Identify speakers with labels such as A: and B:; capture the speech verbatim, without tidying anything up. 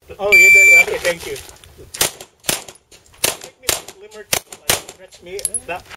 A: Oh, you did. Okay, thank you. Make me slimmer. Like, stretch me. That